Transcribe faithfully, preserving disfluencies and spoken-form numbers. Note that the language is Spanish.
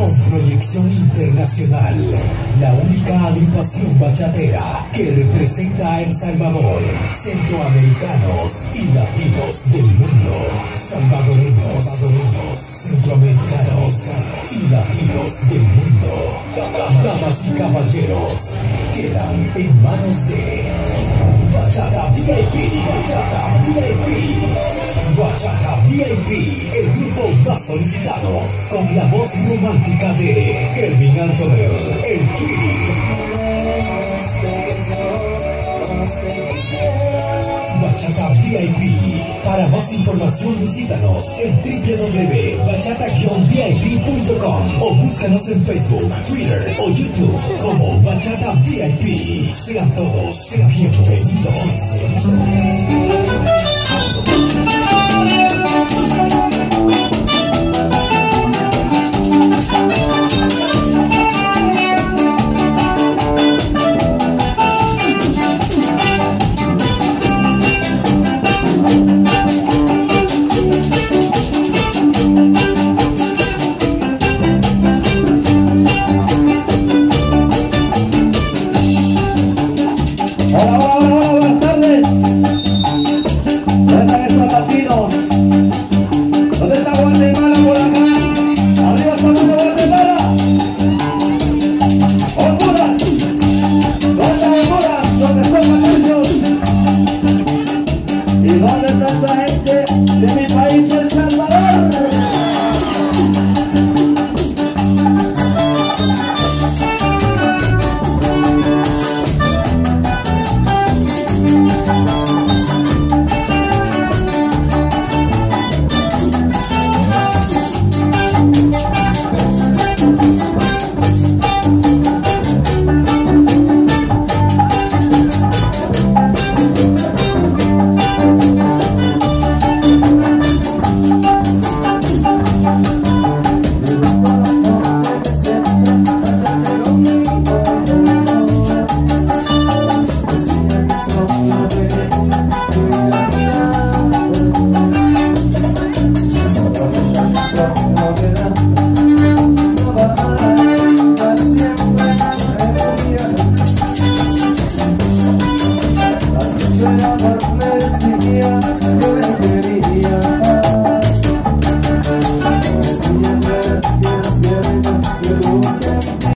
con proyección internacional, la única agrupación bachatera que representa a El Salvador, centroamericanos y latinos del mundo, salvadoreños, salvadoreños, centroamericanos y latinos del mundo. Damas y caballeros, quedan en manos de Bachata V I P, Bachata V I P, Bachata V I P, el grupo más solicitado, con la voz romántica de Kelvin Antonel, el Twitty. Bachata V I P. Para más información visítanos en w w w punto bachata guion v i p punto com o búscanos en Facebook, Twitter o YouTube como Bachata V I P. Sean todos bienvenidos. Me decía